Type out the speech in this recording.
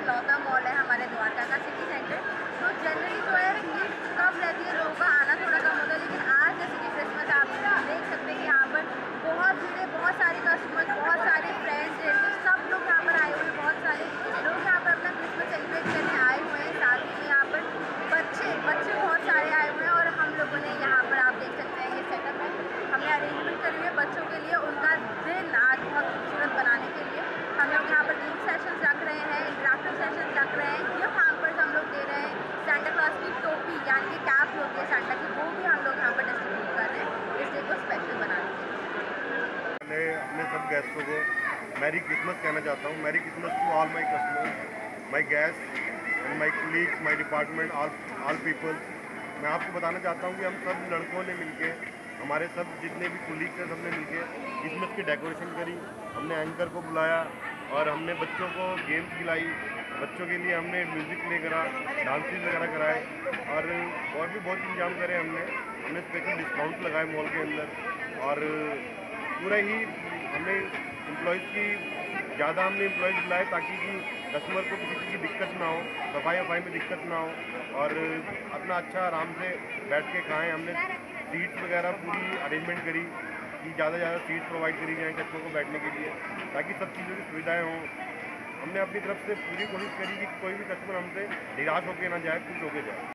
इकलौता मॉल है हमारे द्वारका का सिटी सेंटर। तो जनरली जो है नीड कम रहती है, लोगों का आना थोड़ा कम होता है, लेकिन आज जैसे कि क्रिसमस आप देख सकते हैं कि यहाँ पर बहुत भीड़ है, बहुत सारे कस्टमर्स, बहुत सारे फ्रेंड्स, रिलेटिव सब लोग यहाँ पर आए हुए हैं। बहुत सारे लोग यहाँ पर अपना क्रिसमस सेलिब्रेट करने आए हुए हैं। साथ ही में यहाँ पर बच्चे बहुत सारे आए हुए हैं और हम लोगों ने यहाँ पर आप देख सकते हैं ये सेटअप है, हमने अरेंजमेंट करी हुई है बच्चों के लिए, उनका दिन आज बहुत खूबसूरत बनाने के लिए। हम लोग यहाँ पर गेम सेशंस रख रहे हैं, इंटरेक्टिव सेशंस रख रहे हैं, गिफ्ट हैम्पर्स हम लोग दे रहे हैं, सेंटा क्लॉज की टोपी यानी कि कैप होती है सेंटा की, वो भी हम लोग यहाँ पर डिस्ट्रीब्यूट कर रहे हैं इस डे को स्पेशल बनाने के लिए। मैं अपने सब गेस्टों को मैरी क्रिसमस कहना चाहता हूँ। Merry Christmas to all my customers, my guest and my colleagues, my department, all peoples. मैं आपको बताना चाहता हूँ कि हम सब लड़कों ने मिलके, हमारे सब जितने भी कुलीग्स हैं, सबने मिलके क्रिसमस की डेकोरेशन करी। हमने एंकर को बुलाया और हमने बच्चों को गेम्स खिलाई, बच्चों के लिए हमने म्यूज़िक प्ले करा, डांसेस वगैरह कराए और भी बहुत इंतजाम करे हमने स्पेशल डिस्काउंट लगाए मॉल के अंदर। और पूरा ही हमने एम्प्लॉयज़ की ज़्यादा हमने एम्प्लॉयज़ बुलाए ताकि कि कस्टमर को किसी चीज़ की दिक्कत ना हो, सफाई वफाई में दिक्कत ना हो और अपना अच्छा आराम से बैठ के खाएं। हमने सीट्स वगैरह पूरी अरेंजमेंट करी कि ज़्यादा से ज़्यादा सीट्स प्रोवाइड करी जाएँ कस्टमर को बैठने के लिए ताकि सब चीज़ों की सुविधाएँ हों। हमने अपनी तरफ से पूरी कोशिश करी कि कोई भी कस्टमर हमसे निराश होकर ना जाए, खुश होकर जाए।